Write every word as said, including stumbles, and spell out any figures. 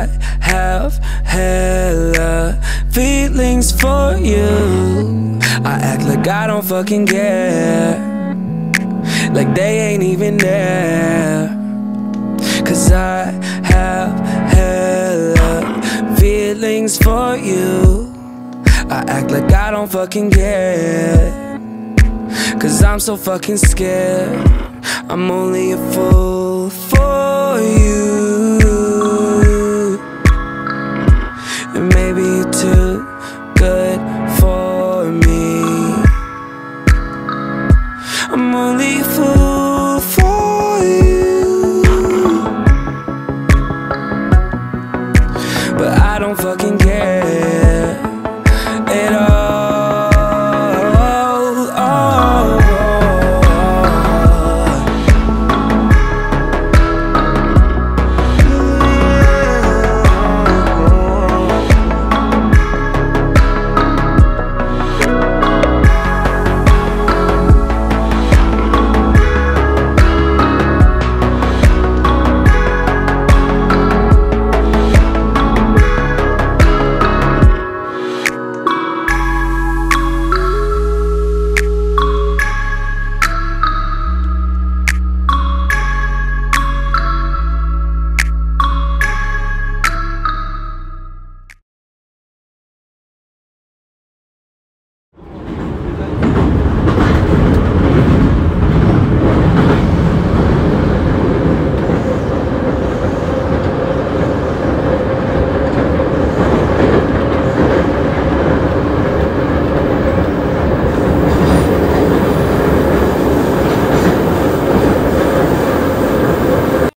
I have hella feelings for you. I act like I don't fucking care, like they ain't even there. Cause I have hella feelings for you. I act like I don't fucking care, cause I'm so fucking scared. I'm only a fool for you, and maybe you're too good for me. I'm only a fool for you, but I don't fucking care.